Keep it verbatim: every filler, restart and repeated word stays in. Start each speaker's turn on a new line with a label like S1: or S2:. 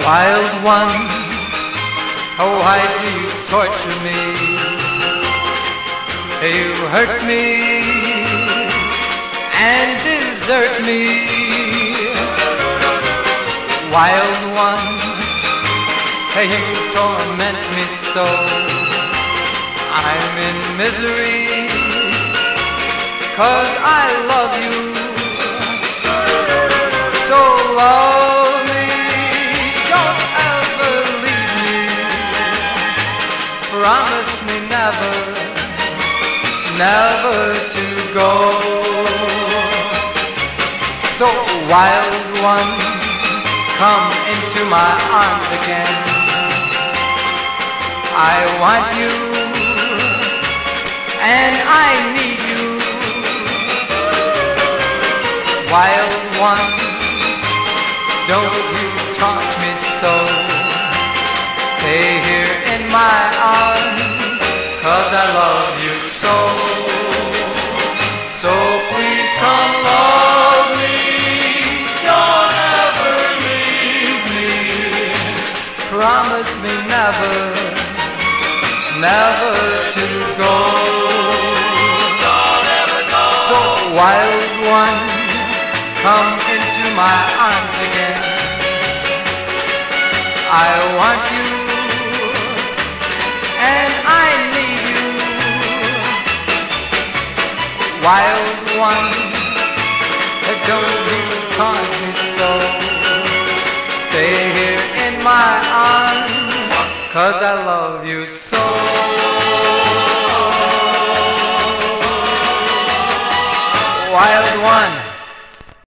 S1: Wild one, oh why do you torture me? You hurt me and desert me. Wild one, hey, you torment me so. I'm in misery, 'cause I love you. So love me, don't ever leave me. Promise me never, never to go. So wild one, come into my arms again. I want you, and I need you. Wild one, don't you taunt me so. Stay here in my arms, 'cause I love you so. So please come love me, don't ever leave me. Promise me never, never to go. Don't ever go. So wild one, come into my arms again. I want you, and I need you. Wild one, don't you taunt me so. Stay here in my arms, 'cause I love you so. Wild one.